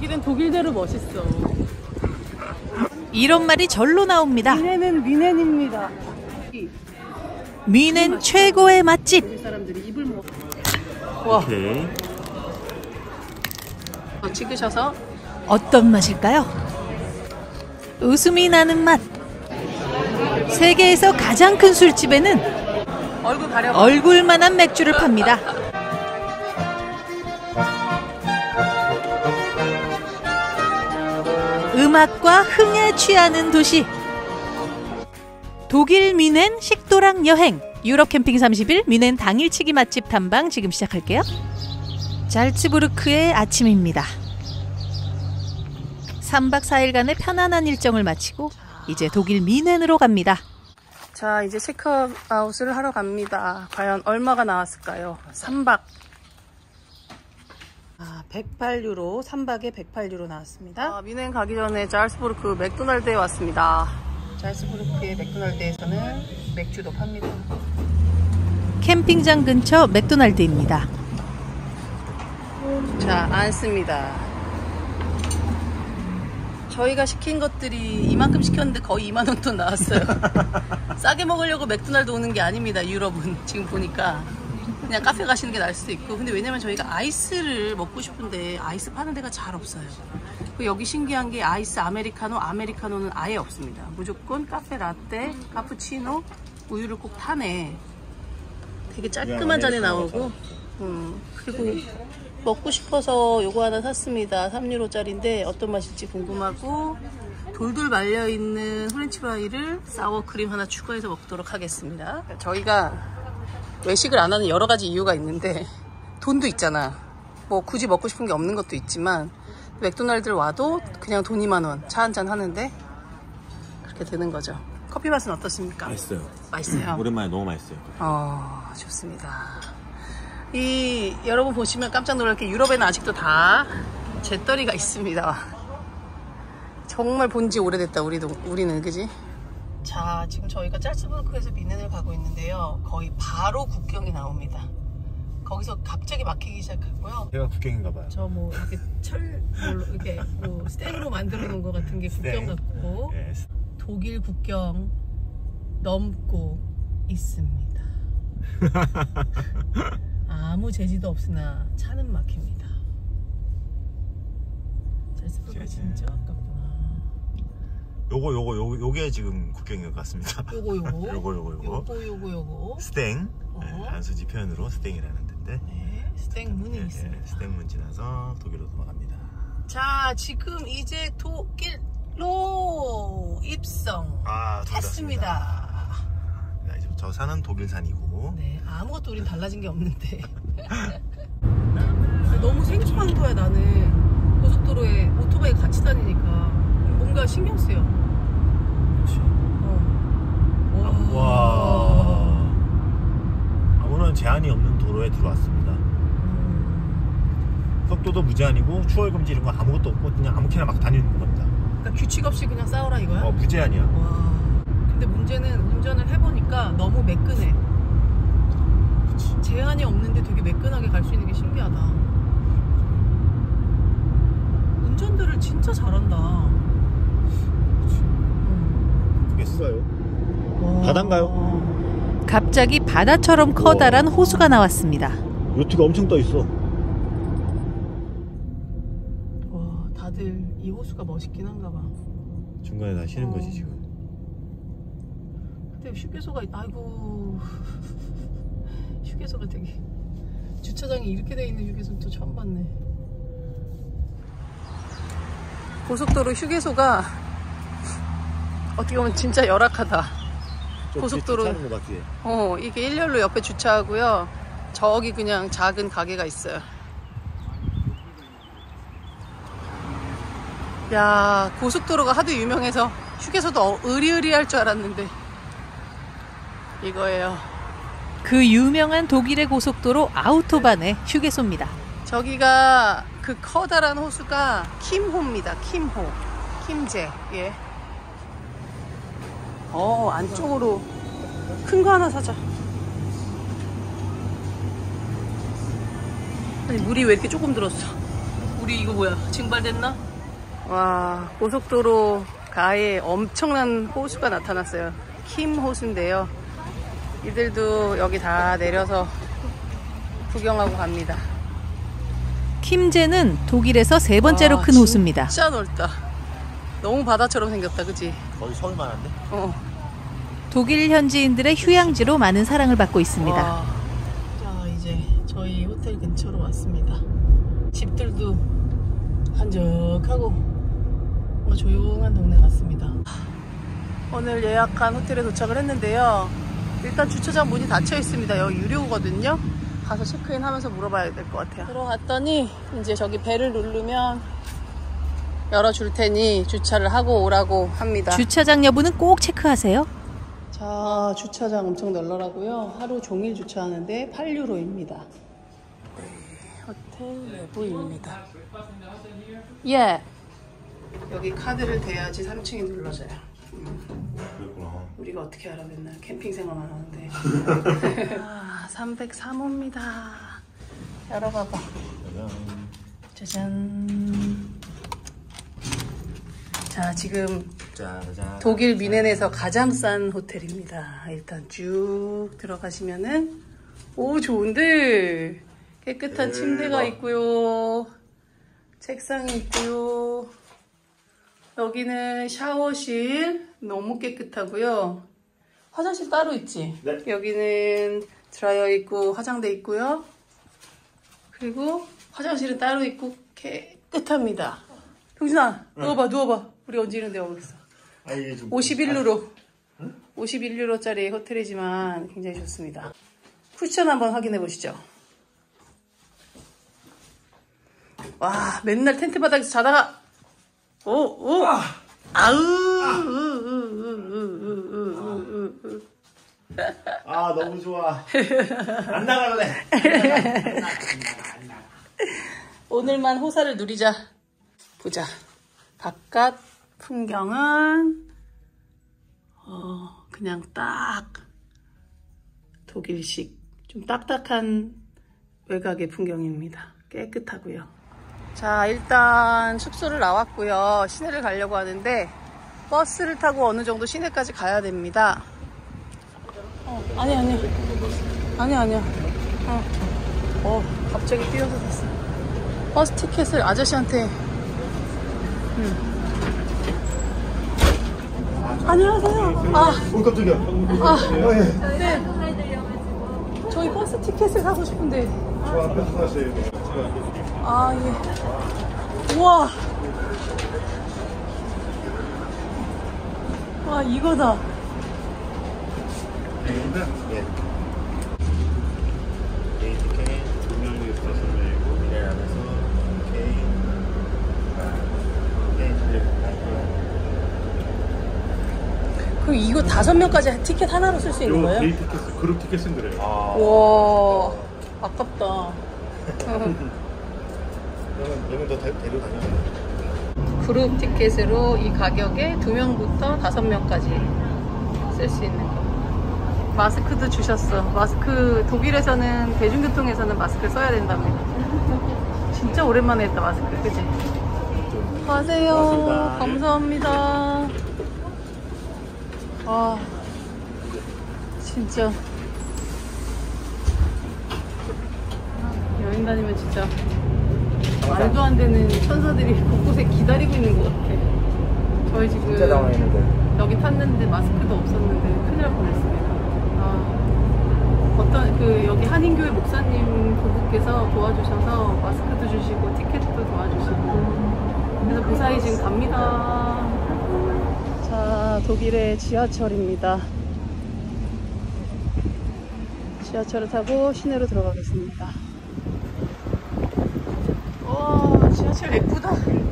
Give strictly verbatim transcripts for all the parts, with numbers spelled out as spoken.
독일은 독일대로 멋있어. 이런 말이 절로 나옵니다. 미넨은 미넨입니다. 미넨 최고의 맛집. 우리 사람들이 입을 먹. 와. 오케이. 찍으셔서 어떤 맛일까요? 웃음이 나는 맛. 세계에서 가장 큰 술집에는 얼굴 가려. 얼굴만한 맥주를 팝니다. 음악과 흥에 취하는 도시. 독일 뮌헨 식도락 여행. 유럽 캠핑 삼십 일 뮌헨 당일치기 맛집 탐방 지금 시작할게요. 잘츠부르크의 아침입니다. 삼 박 사 일간의 편안한 일정을 마치고 이제 독일 뮌헨으로 갑니다. 자, 이제 체크아웃을 하러 갑니다. 과연 얼마가 나왔을까요? 삼 박. 아, 백팔 유로. 삼 박에 백팔 유로 나왔습니다. 아, 뮌헨 가기 전에 잘츠부르크 맥도날드에 왔습니다. 잘츠부르크의 맥도날드에서는 맥주도 팝니다. 캠핑장 근처 맥도날드입니다. 자, 앉습니다. 저희가 시킨 것들이 이만큼 시켰는데 거의 이만 원 돈 나왔어요. 싸게 먹으려고 맥도날드 오는 게 아닙니다. 유럽은 지금 보니까 그냥 카페 가시는 게 나을 수도 있고. 근데 왜냐면 저희가 아이스를 먹고 싶은데 아이스 파는 데가 잘 없어요. 여기 신기한 게 아이스 아메리카노, 아메리카노는 아예 없습니다. 무조건 카페 라떼, 카푸치노, 우유를 꼭 타네. 되게 깔끔한 잔에 나오고. 음, 그리고 먹고 싶어서 요거 하나 샀습니다. 삼 유로짜리인데 어떤 맛일지 궁금하고, 돌돌 말려있는 프렌치 프라이를 사워크림 하나 추가해서 먹도록 하겠습니다. 저희가 외식을 안 하는 여러 가지 이유가 있는데, 돈도 있잖아. 뭐 굳이 먹고 싶은 게 없는 것도 있지만 맥도날드를 와도 그냥 돈 이만 원, 차 한잔 하는데 그렇게 되는 거죠. 커피 맛은 어떻습니까? 맛있어요. 맛있어요? 오랜만에 너무 맛있어요. 어, 좋습니다. 이 여러분 보시면 깜짝 놀랄 게 유럽에는 아직도 다 잿더리가 있습니다. 정말 본지 오래됐다. 우리도 우리는 그지? 자, 지금 저희가 잘츠부르크에서 뮌헨을 가고 있는데요. 거의 바로 국경이 나옵니다. 거기서 갑자기 막히기 시작하고요. 제가 국경인가 봐요. 저 뭐 이렇게 철 뭘로 이렇게 뭐 스텐으로 만들어 놓은 것 같은 게 국경 같고, 네. 독일 국경 넘고 있습니다. 아무 제지도 없으나 차는 막힙니다. 잘츠부르크 진짜 아깝구나. 요거 요거 요거 요게 지금 국경인 것 같습니다. 요거 요거 요거 요거 요거 요거 요거 요거 스탱. 어. 네, 단수지 표현으로 스탱이라는 데인데. 네, 스탱문이 네, 있습니다. 네, 스탱문 지나서 독일로 넘어갑니다. 자, 지금 이제 독일로 입성 아, 했습니다. 네, 이제 저 산은 독일산이고. 네, 아무것도 우린 달라진 게 없는데. 너무 생소한 나는 고속도로에 오토바이 같이 다니니까 뭔가 신경 쓰여. 그렇지. 어. 와. 와. 아무런 제한이 없는 도로에 들어왔습니다. 음. 속도도 무제한이고 추월 금지 이런 거 아무것도 없고 그냥 아무렇게나 막 다니는 겁니다. 그러니까 규칙 없이 그냥 싸우라 이거야? 어, 무제한이야. 와. 근데 문제는 운전을 해보니까 너무 매끈해. 그치. 제한이 없는데 되게 매끈하게 갈 수 있는 게 신기하다. 운전들을 진짜 잘한다. 음. 그게 써요. 바다인가요? 갑자기 바다처럼 커다란 호수가 나왔습니다. 요트가 엄청 떠 있어. 와, 다들 이 호수가 멋있긴 한가 봐. 중간에 다 쉬는 어. 거지 지금. 근데 휴게소가 있다. 아이고. 휴게소가 되게, 주차장이 이렇게 돼 있는 휴게소는 또 처음 봤네. 고속도로 휴게소가 어떻게 보면 진짜 열악하다. 고속도로. 어, 이게 일렬로 옆에 주차하고요. 저기 그냥 작은 가게가 있어요. 야, 고속도로가 하도 유명해서 휴게소도 으리으리할 줄 알았는데 이거예요. 그 유명한 독일의 고속도로 아우토반의 휴게소입니다. 저기가 그 커다란 호수가 킴호입니다. 킴호. 킴제. 예. 어, 안쪽으로 큰 거 하나 사자. 아니, 물이 왜 이렇게 조금 들었어? 우리 이거 뭐야? 증발됐나? 와, 고속도로 가에 엄청난 호수가 나타났어요. 킴 호수인데요. 이들도 여기 다 내려서 구경하고 갑니다. 킴제는 독일에서 세 번째로 와, 큰 호수입니다. 진짜 넓다. 너무 바다처럼 생겼다, 그치? 거의 서울만한데? 어. 독일 현지인들의 휴양지로 많은 사랑을 받고 있습니다. 와. 자, 이제 저희 호텔 근처로 왔습니다. 집들도 한적하고 뭔가 조용한 동네 같습니다. 오늘 예약한 호텔에 도착을 했는데요. 일단 주차장 문이 닫혀 있습니다. 여기 유료거든요. 가서 체크인 하면서 물어봐야 될 것 같아요. 들어갔더니 이제 저기 벨을 누르면 열어줄 테니 주차를 하고 오라고 합니다. 주차장 여부는 꼭 체크하세요. 자, 주차장 엄청 널널하고요. 하루 종일 주차하는데 팔 유로입니다. 호텔 내부입니다. 예. 여기 카드를 대야지 삼 층이 눌러져요. 그랬구나. 우리가 어떻게 알아, 맨날 캠핑 생활만 하는데. 아, 삼백삼 호입니다. 열어봐봐. 짜잔. 자, 지금 짜자잔. 독일 뮌헨에서 가장 싼 호텔입니다. 일단 쭉 들어가시면은, 오, 좋은데 깨끗한 대박. 침대가 있고요. 책상이 있고요. 여기는 샤워실 너무 깨끗하고요. 화장실 따로 있지? 네. 여기는 드라이어 있고 화장대 있고요. 그리고 화장실은 따로 있고 깨끗합니다. 경진아, 누워봐, 누워봐. 우리 언제 이런 데 오겠어. 아, 이게 좀. 오십일 유로. 오십일 유로짜리 호텔이지만 굉장히 좋습니다. 쿠션 한번 확인해 보시죠. 와, 맨날 텐트 바닥에서 자다가 오, 오, 아우, 아, 너무 좋아. 안 나갈래. 오늘만 호사를 누리자. 보자. 바깥 풍경은 어, 그냥 딱 독일식 좀 딱딱한 외곽의 풍경입니다. 깨끗하고요. 자, 일단 숙소를 나왔고요. 시내를 가려고 하는데 버스를 타고 어느 정도 시내까지 가야 됩니다. 어, 아니 아니 아니 아니야. 어, 어 갑자기 뛰어서 됐어. 버스 티켓을 아저씨한테. 음. 안녕하세요. 아, 오, 깜짝이야. 아, 네. 저희 버스 티켓을 사고 싶은데. 저 앞에서 사세요. 아, 예. 우와. 와, 이거다. 예. 개인 티켓 두 명이 있어서 내고 미래 안에서 개인 개인 티켓. 그럼 이거 다섯 명까지 티켓 하나로 쓸 수 있는 거예요? 데이 티켓, 그룹 티켓은 그래요. 아. 와, 아깝다. 그러면 몇명 더 데려다녀요. 그룹 티켓으로 이 가격에 두 명부터 다섯 명까지 쓸 수 있는 거. 마스크도 주셨어. 마스크, 독일에서는 대중교통에서는 마스크를 써야 된답니다. 진짜 오랜만에 했다, 마스크. 그치? 가세요. 고맙습니다. 감사합니다. 아, 진짜 여행 다니면 진짜 말도 안 되는 천사들이 곳곳에 기다리고 있는 것 같아. 저희 지금 진짜 당황했는데. 여기 탔는데 마스크도 없었는데 큰일 날 뻔했습니다. 아, 어떤 그 여기 한인교회 목사님 부부께서 도와주셔서 마스크도 주시고 티켓도 도와주시고 그래서 무사히 지금 갑니다. 자, 독일의 지하철입니다. 지하철을 타고 시내로 들어가겠습니다. 와, 지하철 예쁘다.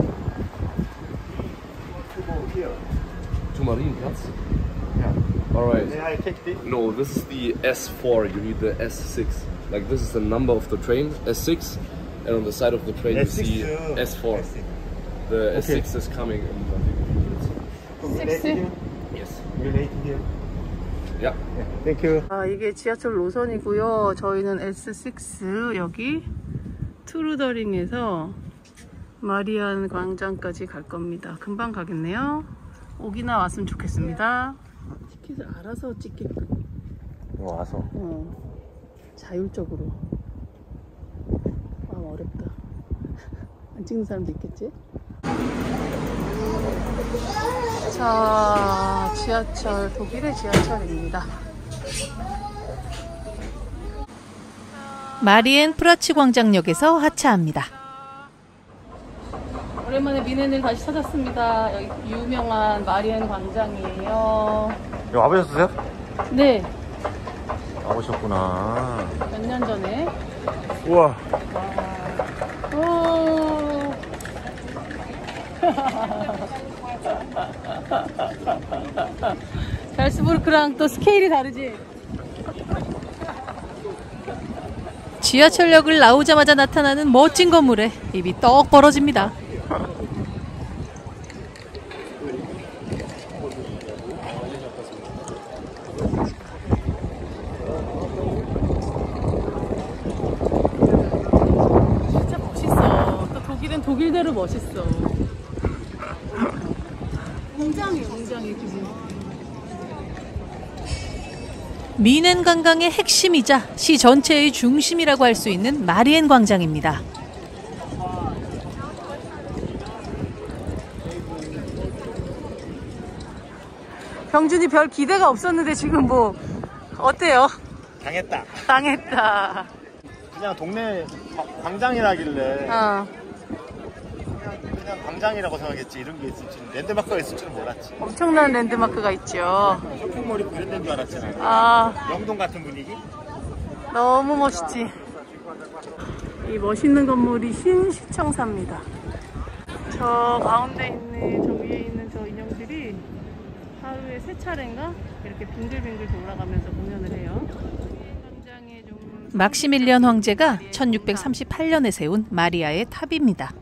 To Marienplatz? Yeah. Alright. May I take this? No, this is the S four. You need the S six. Like, this is the number of the train, S six. And on the side of the train S six, you see uh, S four. S six. The Okay. S six is coming in I think a few minutes. 섹시. Yes. Related here. Yeah. Yeah. Thank you. 아, 이게 지하철 노선이고요. 저희는 에스 식스 여기 투루더링에서 마리안 광장까지 갈 겁니다. 금방 가겠네요. 오기나 왔으면 좋겠습니다. 티켓을 알아서 찍게끔. 와서. 어, 자율적으로. 아, 어렵다. 안 찍는 사람도 있겠지? 자, 지하철, 독일의 지하철입니다. 마리엔 프라츠 광장역에서 하차합니다. 오랜만에 미넨을 다시 찾았습니다. 여기 유명한 마리엔 광장이에요. 여기 와보셨어요? 네, 와보셨구나. 몇 년 전에. 우와. 오. 잘스부르크랑 또 스케일이 다르지? 지하철역을 나오자마자 나타나는 멋진 건물에 입이 떡 벌어집니다. 진짜 멋있어. 또 독일은 독일대로 멋있어. 웅장해, 웅장해, 그지? 미넨 관광의 핵심이자 시 전체의 중심이라고 할 수 있는 마리엔 광장입니다. 병준이 별 기대가 없었는데 지금 뭐 어때요? 당했다. 당했다. 그냥 동네 과- 광장이라길래 어. 그냥, 그냥 광장이라고 생각했지. 이런 게 있을 줄, 랜드마크가 있을 줄은 몰랐지. 엄청난 랜드마크가 있죠. 쇼핑몰이 이런 데인 줄 알았지. 나는. 아, 영동 같은 분위기? 너무 멋있지. 이 멋있는 건물이 신시청사입니다. 저 가운데 있는, 저 위에 있는 저 인형들이 하루에 세 차례인가 이렇게 빙글빙글 돌아가면서 공연을 해요. 광장에 좀 막시밀리언 황제가 천육백삼십팔 년에 세운 마리아의 탑입니다.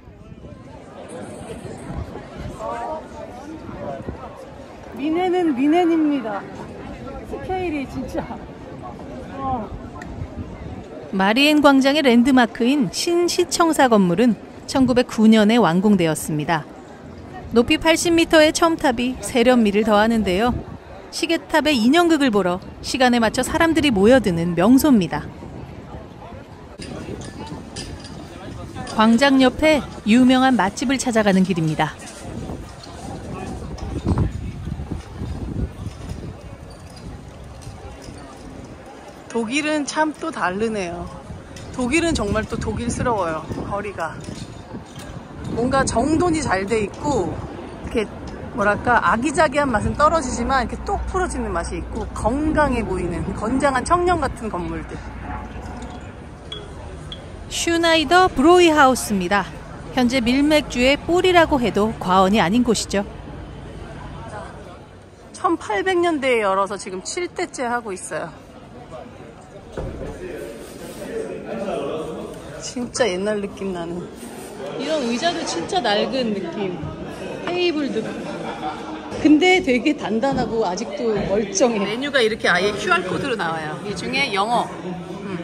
미넨은 미넨입니다. 스케일이 진짜. 어. 마리엔 광장의 랜드마크인 신시청사 건물은 천구백구 년에 완공되었습니다. 높이 팔십 미터의 첨탑이 세련미를 더하는데요. 시계탑의 인형극을 보러 시간에 맞춰 사람들이 모여드는 명소입니다. 광장 옆에 유명한 맛집을 찾아가는 길입니다. 독일은 참 또 다르네요. 독일은 정말 또 독일스러워요. 거리가 뭔가 정돈이 잘 돼 있고 이렇게 뭐랄까 아기자기한 맛은 떨어지지만 이렇게 똑 풀어지는 맛이 있고 건강해 보이는 건장한 청년 같은 건물들. 슈나이더 브로이하우스입니다. 현재 밀맥주의 뿔이라고 해도 과언이 아닌 곳이죠. 천팔백 년대에 열어서 지금 칠 대째 하고 있어요. 진짜 옛날 느낌 나는. 이런 의자도 진짜 낡은 느낌. 테이블도. 근데 되게 단단하고 아직도 멀쩡해. 메뉴가 이렇게 아예 큐알코드로 나와요. 이 중에 영어. 음.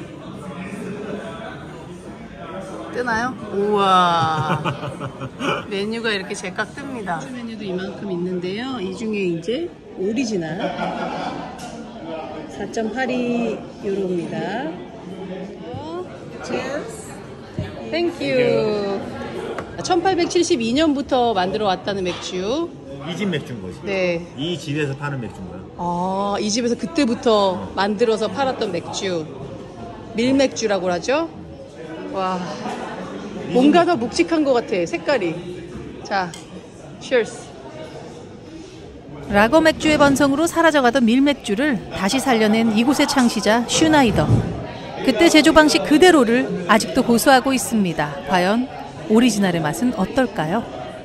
뜨나요? 우와. 메뉴가 이렇게 제깍 뜹니다. 메뉴도 이만큼 있는데요. 이 중에 이제 오리지널 사 점 팔이 유로입니다. 땡큐. 천팔백칠십이 년부터 만들어 왔다는 맥주. 이 집 맥주인 거지. 네. 이 집에서 파는 맥주인 거야. 아, 이 집에서 그때부터 만들어서 팔았던 맥주. 밀맥주라고 하죠. 와. 뭔가 더 묵직한 것 같아, 색깔이. 자, cheers. 라거 맥주의 번성으로 사라져가던 밀맥주를 다시 살려낸 이곳의 창시자 슈나이더. 그때 제조 방식 그대로를 아직도 고수하고 있습니다. 과연 오리지널의 맛은 어떨까요?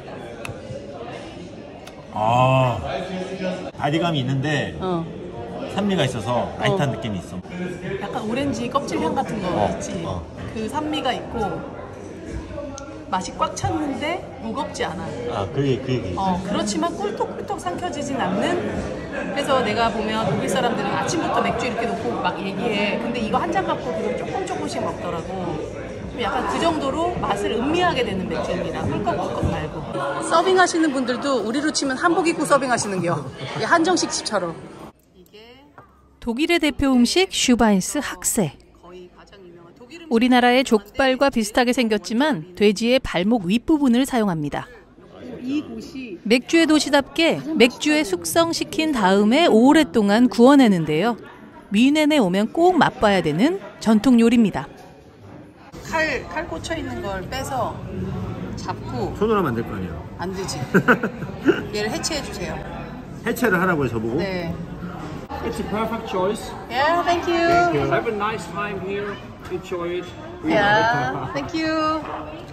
아, 바디감이 있는데 어. 산미가 있어서 라이트한 느낌이 있어. 약간 오렌지 껍질향 같은 거 어, 있지. 어. 그 산미가 있고 맛이 꽉 찼는데 무겁지 않아. 아, 그게 그 얘기. 어, 그렇지만 꿀떡꿀떡 삼켜지진 않는. 그래서 내가 보면 독일 사람들은 아침부터 맥주 이렇게 놓고 막 얘기해. 근데 이거 한 잔 갖고 그걸 조금 조금씩 먹더라고. 좀 약간 그 정도로 맛을 음미하게 되는 맥주입니다. 꿀꺽꿀꺽 말고. 서빙하시는 분들도 우리로 치면 한복 입고 서빙하시는겨. 한정식 집처럼. 이게 독일의 대표 음식 슈바인스 학세. 거의 가장 유명한 독일 음식. 우리나라의 족발과 비슷하게 생겼지만 돼지의 발목 윗부분을 사용합니다. 이곳이 맥주의 도시답게 맥주에 숙성시킨 다음에 오랫동안 구워내는데요. 뮌헨에 오면 꼭 맛봐야 되는 전통 요리입니다. 칼, 칼 꽂혀 있는 걸 빼서 잡고 손으로 하면 안 될 거 아니에요. 안 되지. 얘를 해체해 주세요. 해체를 하라고요, 저보고? 네. It's a perfect choice. Yeah, thank you. Have a nice time here. Enjoy it. Yeah, thank you.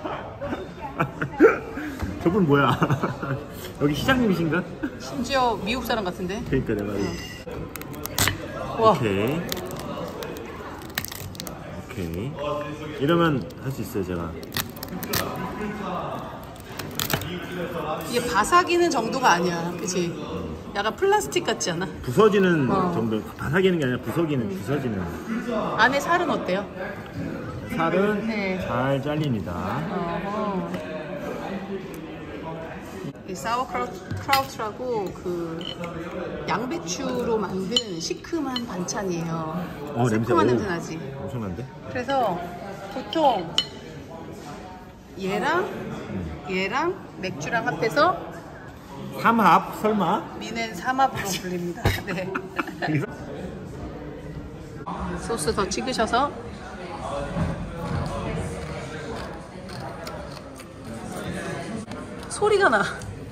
저분 뭐야? 여기 시장님이신가? 심지어 미국 사람 같은데? 그러니까 내가 와, 오케이 오케이 이러면 할 수 있어요 제가. 이게 바삭이는 정도가 아니야, 그치? 약간 플라스틱 같지 않아? 부서지는 어. 정도. 바삭이는 게 아니라 부서기는 부서지는. 안에 살은 어때요? 살은 네. 잘 잘립니다. 어허. 이 사워크라우트라고 그 양배추로 만든 시큼한 반찬이에요. 어, 냄새. 새콤한 오. 냄새 나지? 엄청난데? 그래서 보통 얘랑 얘랑 맥주랑 합해서 삼합 설마? 뮌헨 삼합으로 불립니다. 네. 소스 더 찍으셔서 소리가 나.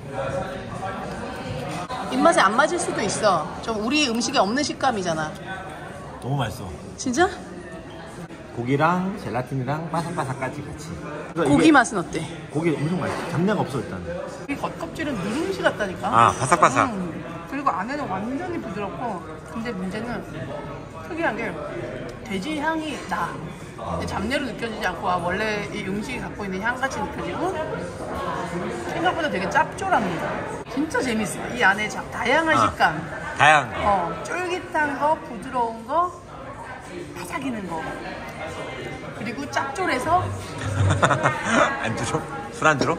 입맛에 안 맞을 수도 있어. 좀 우리 음식에 없는 식감이잖아. 너무 맛있어. 진짜? 고기랑 젤라틴이랑 바삭바삭까지 같이. 고기 이게 맛은 어때? 고기 엄청 맛있어. 잡내가 없어 일단. 이 겉껍질은 누룽지 같다니까. 아 바삭바삭. 음. 그리고 안에는 완전히 부드럽고. 근데 문제는 특이한 게 돼지 향이 나. 근데 잡내로 느껴지지 않고 아, 원래 이 음식이 갖고 있는 향같이 느껴지고 생각보다 되게 짭조랍니다. 진짜 재밌어. 이 안에 자, 다양한 아. 식감. 다양. 어, 쫄깃한 거, 부드러운 거, 바삭이는 거. 그리고 짭조래서 안주로? 술안주로?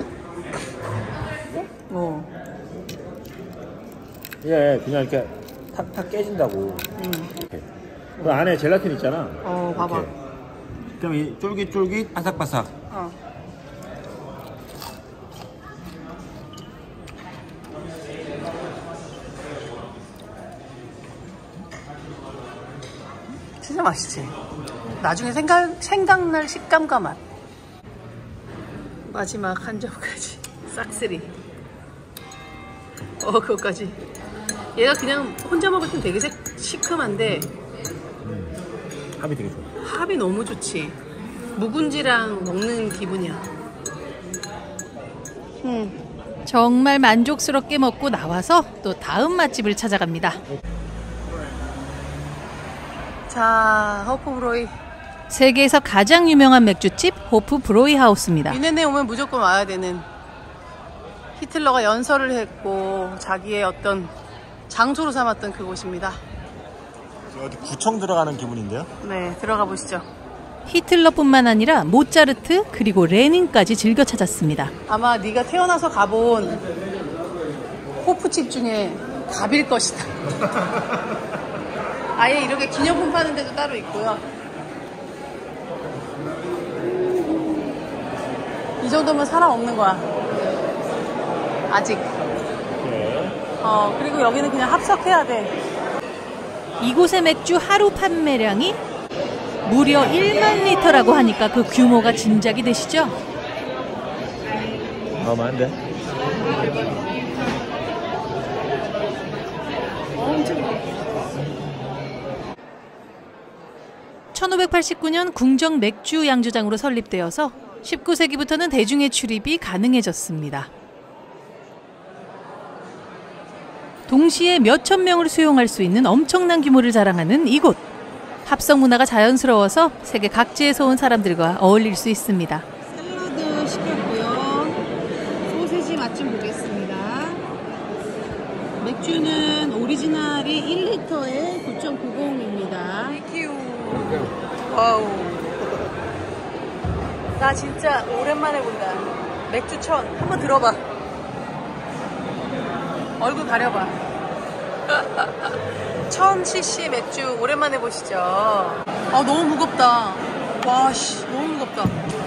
어. 예, 그냥 이렇게 탁탁 깨진다고. 음. 이렇게. 그 안에 젤라틴 있잖아. 어, 봐봐. 이렇게. 그럼 이 쫄깃쫄깃 바삭바삭. 어. 진짜 맛있지? 나중에 생각, 생각날 식감과 맛. 마지막 한 점까지 싹쓸이. 어, 그거까지. 얘가 그냥 혼자 먹을 땐 되게 새, 시큼한데 음, 합이 되게 좋아. 합이 너무 좋지. 묵은지랑 먹는 기분이야. 음. 정말 만족스럽게 먹고 나와서 또 다음 맛집을 찾아갑니다. 자, 호프브로이. 세계에서 가장 유명한 맥주집 호프 브로이 하우스입니다. 뮌헨에 오면 무조건 와야 되는, 히틀러가 연설을 했고 자기의 어떤 장소로 삼았던 그곳입니다. 어디 구청 들어가는 기분인데요? 네, 들어가 보시죠. 히틀러뿐만 아니라 모차르트 그리고 레닌까지 즐겨 찾았습니다. 아마 네가 태어나서 가본 호프집 중에 갑일 것이다. 아예 이렇게 기념품 파는 데도 따로 있고요. 이 정도면 사람 없는 거야. 아직. 어, 그리고 여기는 그냥 합석해야 돼. 이곳의 맥주 하루 판매량이 무려 일만 리터라고 하니까 그 규모가 짐작이 되시죠? 어마한데? 엄청. 천오백팔십구 년 궁정 맥주 양조장으로 설립되어서 십구 세기부터는 대중의 출입이 가능해졌습니다. 동시에 몇천 명을 수용할 수 있는 엄청난 규모를 자랑하는 이곳. 합성 문화가 자연스러워서 세계 각지에서 온 사람들과 어울릴 수 있습니다. 샐러드 시켰고요. 소세지 맛 좀 보겠습니다. 맥주는 오리지널이 일 리터에 구 점 구공입니다. 땡큐. 와우. 나 진짜 오랜만에 본다. 맥주 천 한번 들어봐. 얼굴 가려봐. 천 씨씨 맥주 오랜만에 보시죠. 아 너무 무겁다. 와씨 너무 무겁다.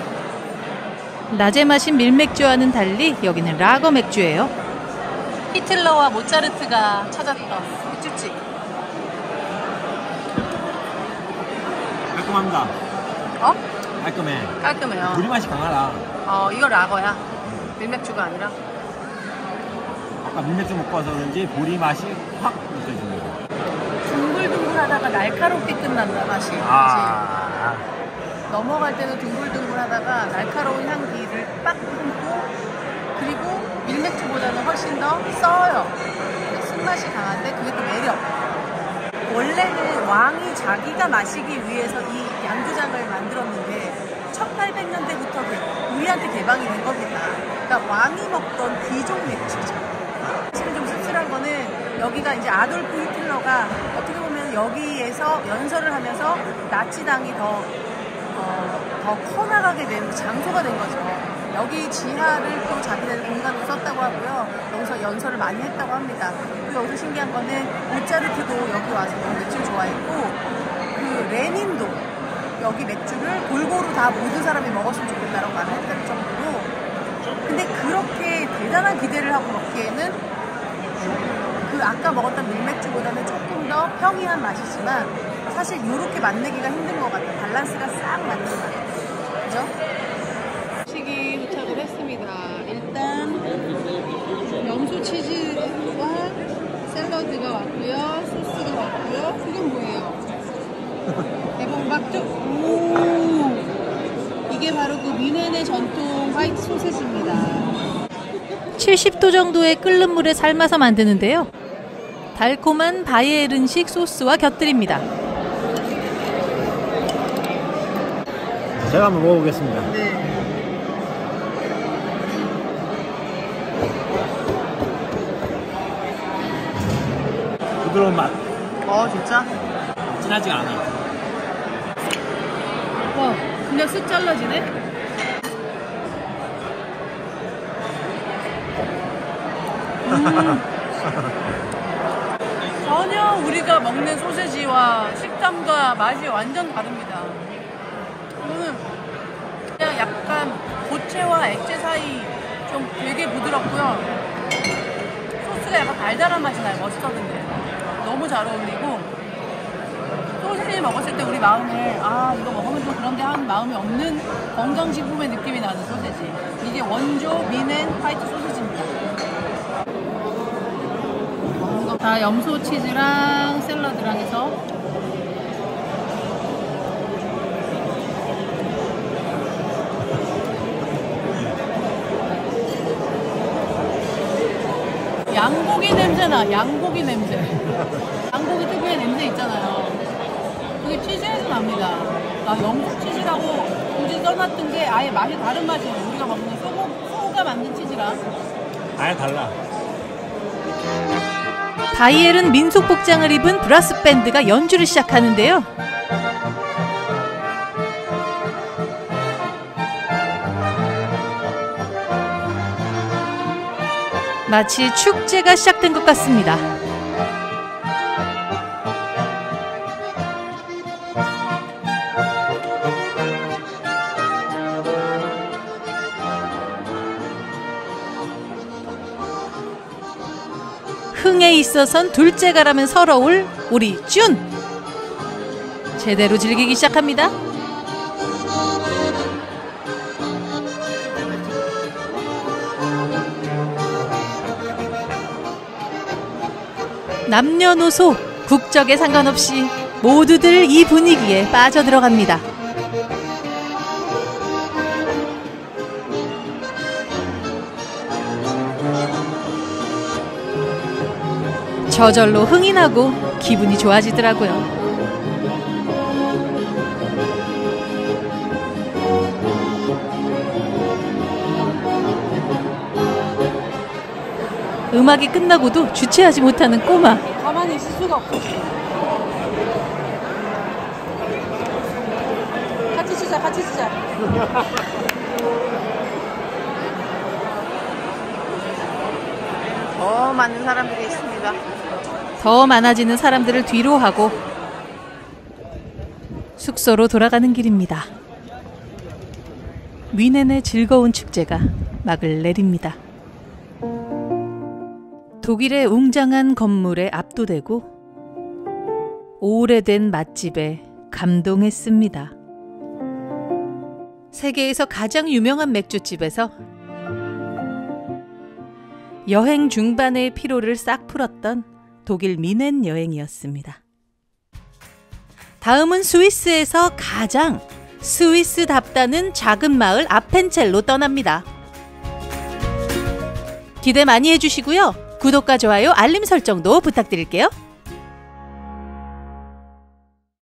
낮에 마신 밀맥주와는 달리 여기는 라거 맥주예요. 히틀러와 모차르트가 찾았던 맥주집. 깔끔합니다. 어? 깔끔해. 깔끔해요. 우리 맛이 강하다. 어 이거 라거야. 밀맥주가 아니라. 아까 밀맥주 먹고 와서 그런지 보리 맛이 확 느껴집니다. 둥글둥글하다가 날카롭게 끝난다 맛이. 아. 그치? 넘어갈 때도 둥글둥글하다가 날카로운 향기를 빡 품고 그리고 밀맥주보다는 훨씬 더 써요. 쓴맛이 강한데 그게 또 매력. 원래는 왕이 자기가 마시기 위해서 이 양조장을 만들었는데 천팔백 년대부터 우리한테 개방이 된 겁니다. 그러니까 왕이 먹던 귀족 맥주죠. 지금 좀 씁쓸한 거는 여기가 이제 아돌프 히틀러가 어떻게 보면 여기에서 연설을 하면서 나치당이 더, 어, 더 커나가게 된 장소가 된 거죠. 여기 지하를 또 자기들 공간으로 썼다고 하고요. 여기서 연설을 많이 했다고 합니다. 그리고 여기서 신기한 거는 모차르트도 여기 와서 맥주를 좋아했고 그 레닌도 여기 맥주를 골고루 다 모든 사람이 먹었으면 좋겠다라고 말을 했을 정도로. 근데 그렇게 대단한 기대를 하고 먹기에는 그 아까 먹었던 밀맥주보다는 조금 더 평이한 맛이지만 사실 이렇게 맛내기가 힘든 것 같아요. 밸런스가 싹 맞는 맛. 그죠? 음식이 도착을 했습니다. 일단 염소 치즈와 샐러드가 왔고요. 소스가 왔고요. 이건 뭐예요? 대봉박죽. 오, 이게 바로 그 미넨의 전통 화이트 소세지입니다. 칠십 도 정도의 끓는 물에 삶아서 만드는데요. 달콤한 바이에른식 소스와 곁들입니다. 제가 한번 먹어보겠습니다. 네. 부드러운 맛. 어, 진짜? 진하지가 않아. 와, 그냥 쓱 잘라지네? 음. 전혀 우리가 먹는 소세지와 식감과 맛이 완전 다릅니다. 이거는 그냥 약간 고체와 액체 사이 좀 되게 부드럽고요. 소스가 약간 달달한 맛이 나요. 머스터드인데 너무 잘 어울리고 소세지 먹었을 때 우리 마음을 아 이거 먹으면 좀 그런데 하는 마음이 없는 건강식품의 느낌이 나는 소세지. 이게 원조 미넨 화이트 소세지입니다. 다 염소 치즈랑 샐러드랑 해서 양고기 냄새나. 양고기 냄새. 양고기 특유의 냄새 있잖아요. 그게 치즈에서 납니다. 나 염소 치즈라고 굳이 써놨던 게 아예 맛이 다른 맛이에요. 우리가 먹는 소고, 소가 만든 치즈랑 아예 달라. 바이에른 민속 복장을 입은 브라스 밴드가 연주를 시작하는데요. 마치 축제가 시작된 것 같습니다. 흥에 있어선 둘째가라면 서러울 우리 준! 제대로 즐기기 시작합니다. 남녀노소, 국적에 상관없이 모두들 이 분위기에 빠져들어갑니다. 저절로 흥이 나고 기분이 좋아지더라고요. 음악이 끝나고도 주체하지 못하는 꼬마. 가만히 있을 수가 없어. 같이 치자. 쓰자, 같이 쓰자. 더 많은 사람들이 있습니다. 더 많아지는 사람들을 뒤로 하고 숙소로 돌아가는 길입니다. 뮌헨의 즐거운 축제가 막을 내립니다. 독일의 웅장한 건물에 압도되고 오래된 맛집에 감동했습니다. 세계에서 가장 유명한 맥주집에서 여행 중반의 피로를 싹 풀었던 독일 뮌헨 여행이었습니다. 다음은 스위스에서 가장 스위스답다는 작은 마을 아펜첼로 떠납니다. 기대 많이 해주시고요. 구독과 좋아요, 알림 설정도 부탁드릴게요.